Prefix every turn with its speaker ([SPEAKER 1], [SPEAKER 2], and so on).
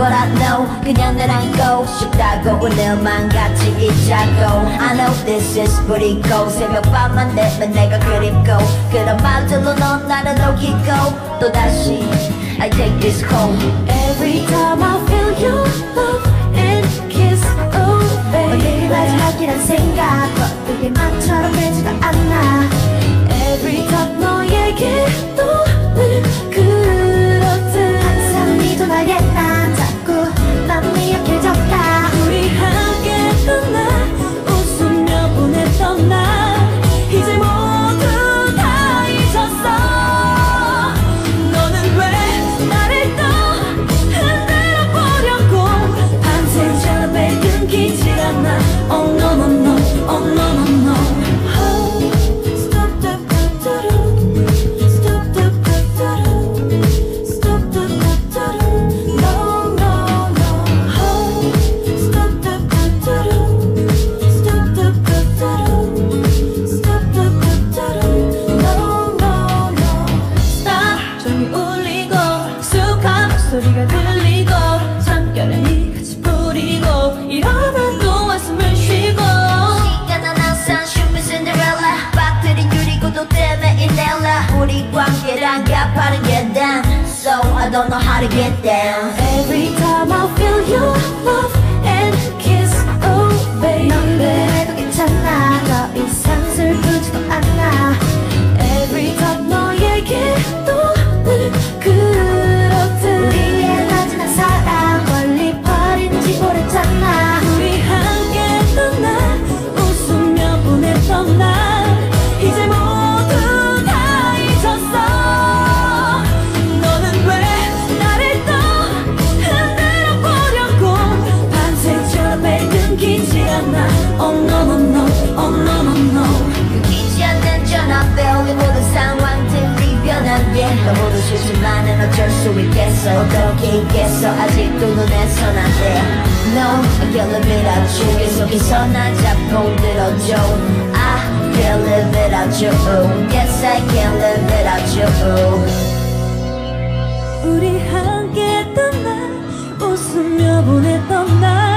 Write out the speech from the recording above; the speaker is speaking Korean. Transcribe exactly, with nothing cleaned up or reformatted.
[SPEAKER 1] But I know 그냥 날 안고 싶다고 오늘만 같이 있자고 I know this is pretty cold 새벽밤만 되면 내가 그립고 그런 말들로 넌 나를 녹이고 또다시 I take this cold
[SPEAKER 2] Every time I feel your love and kiss oh baby
[SPEAKER 1] 오늘이 마지막이란 생각
[SPEAKER 2] 거북이 맘처럼 되지가 않아 Every time 너에게 또는 그렇듯
[SPEAKER 1] 항상 니도 나의 난 자꾸 맘이 약해졌다
[SPEAKER 2] 우리 함께 떠나 웃으며 보냈던 날 이제 모두 다 잊었어 너는 왜 나를 또 흔들어 보려고 밤새처럼 매 끊기지 않아 Oh no no no Oh no no no Oh stop the do stop the do stop the do No no no Oh stop the do stop the do stop the do No no no Stop 조용히 울리고 익숙한 목소리가 들리고 잠결에 같이 부리고 이러면 또 한숨을 쉬고
[SPEAKER 1] 시간은 항상 슈미 신데렐라 빠뜨린 유리구도 때문에 인넬라 우리 관계란 가파른 계단 So I don't know how to get down
[SPEAKER 2] Every time I feel your love and kiss oh baby
[SPEAKER 1] 넌 그래도 괜찮아
[SPEAKER 2] 더 이상 슬프지도 않아 Every time 너에게 또는 그렇듯
[SPEAKER 1] 우리의 마지막 사랑
[SPEAKER 2] 멀리 버린지 오래잖아 우리 함께 떠나 웃으며 보냈던 날 이제 모두 다 잊었어 너는 왜 나를 또 흔들어 보려고 밤새처럼 매 끊기지 않아 Oh no no no Oh no no no
[SPEAKER 1] 끊기지 않는 전화벨 이 모든 상황들이 변하게 너무도 싫지만은 어쩔 수 있겠어 어떻게 있겠어 아직도 눈에선 안돼 No, I can't live without you 계속해서 날 잡고 들어줘 I can't live without you Yes, I can't live without you
[SPEAKER 2] 우리 함께 떠나 웃으며 보냈던 날